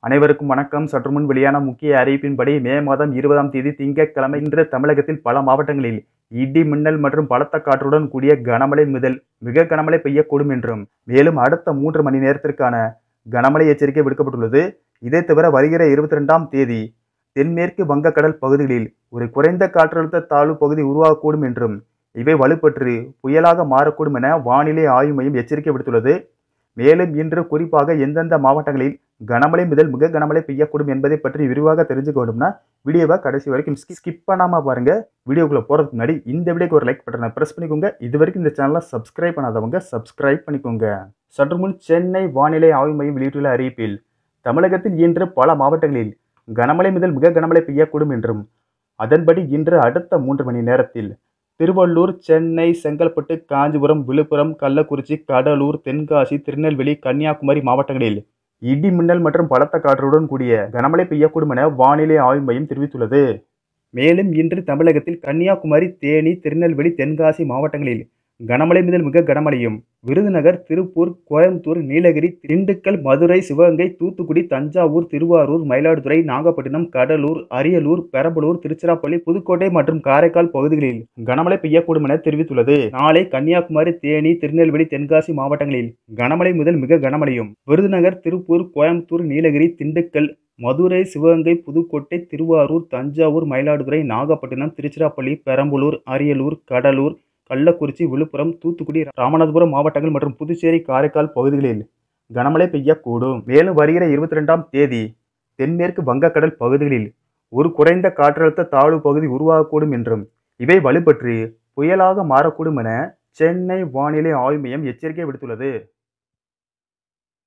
அனைவருக்கும் வணக்கம். சற்று முன் வெளியான முக்கிய அறிவிப்பின்படி மே மாதம் 20ஆம் தேதி திங்கட்கிழமை இன்று தமிழகத்தில் பல மாவட்டங்களில் இடி மின்னல் மற்றும் பலத்த காற்றுடன் கூடிய கனமழை முதல் மிக கனமழை பெய்யக்கூடும் என்றும் மேலும் அடுத்த 3 மணி நேரத்திற்கான கனமழை எச்சரிக்கை விடுக்கப்பட்டுள்ளது. இதை தவிர வருகிற 22ஆம் தேதி தென்மேற்கு வங்கக்கடல் பகுதிகளில் ஒரு குறைந்த காற்றழுத்த தாழ்வு பகுதி உருவாகக்கூடும் என்றும் இவை வலுப்பெற்று புயலாக மாறக்கூடும் என வானிலை ஆய்வு மையம் எச்சரிக்கை விடுத்துள்ளது. மேலும் இன்று குறிப்பாக எந்தெந்த மாவட்டங்களில் கனமழை முதல் மிக கனமழை பெய்யக்கூடும் என்பதை பற்றி விரிவாக தெரிஞ்சுக்கணும்னா வீடியோவை கடைசி வரைக்கும் ஸ்கிப் பண்ணாம பாருங்க. வீடியோக்குள்ள போறதுக்கு முன்னாடி இந்த வீடியோக்கு ஒரு லைக் பட்டனை பிரஸ் பண்ணிக்கோங்க. இது வரைக்கும் இந்த சேனலை சப்ஸ்கிரைப் பண்ணாதவங்க சப்ஸ்கிரைப் பண்ணிக்கோங்க. சற்று முன் சென்னை வானிலை ஆய்வு மையம் வெளியிட்டுள்ள அறிவிப்பில் தமிழகத்தில் இன்று பல மாவட்டங்களில் கனமழை முதல் மிக கனமழை பெய்யக்கூடும் என்றும் அதன்படி இன்று அடுத்த 3 மணி நேரத்தில் திருவள்ளூர், சென்னை, செங்கல்பட்டு, காஞ்சிபுரம், விழுப்புரம், கள்ளக்குறிச்சி, கடலூர், தென்காசி, திருநெல்வேலி, கன்னியாகுமரி மாவட்டங்களில் இடி மின்னல் மற்றும் பலத்த காற்றுடன் கூடிய கனமழை பெய்யக்கூடும் என வானிலை ஆய்வு மையம் தெரிவித்துள்ளது. மேலும் இன்று தமிழகத்தில் கன்னியாகுமரி, தேனி, திருநெல்வேலி, தென்காசி மாவட்டங்களில் கனமழை முதல் மிக கனமழையும், விருதுநகர், திருப்பூர், கோயம்புத்தூர், நீலகிரி, திண்டுக்கல், மதுரை, சிவகங்கை, தூத்துக்குடி, தஞ்சாவூர், திருவாரூர், மயிலாடுதுறை, நாகப்பட்டினம், கடலூர், அரியலூர், பெரம்பலூர், திருச்சிராப்பள்ளி, புதுக்கோட்டை மற்றும் காரைக்கால் பகுதிகளில் கனமழை பெய்யக்கூடும் என தெரிவித்துள்ளது. நாளை கன்னியாகுமரி, தேனி, திருநெல்வேலி, தென்காசி மாவட்டங்களில் கனமழை முதல் மிக கனமழையும், விருதுநகர், திருப்பூர், கோயம்புத்தூர், நீலகிரி, திண்டுக்கல், மதுரை, சிவகங்கை, புதுக்கோட்டை, திருவாரூர், தஞ்சாவூர், மயிலாடுதுறை, நாகப்பட்டினம், திருச்சிராப்பள்ளி, பெரம்பலூர், அரியலூர், கடலூர், கள்ளக்குறிச்சி, விழுப்புரம், தூத்துக்குடி, ராமநாதபுரம் மாவட்டங்கள் மற்றும் புதுச்சேரி, காரைக்கால் பகுதிகளில் கனமழை பெய்யக்கூடும். மேலும் வருகிற 22ஆம் தேதி தென்மேற்கு வங்கக்கடல் பகுதிகளில் ஒரு குறைந்த காற்றழுத்த தாழ்வு பகுதி உருவாகக்கூடும் என்றும் இவை வலுப்பெற்று புயலாக மாறக்கூடும் என சென்னை வானிலை ஆய்வு மையம் எச்சரிக்கை விடுத்துள்ளது.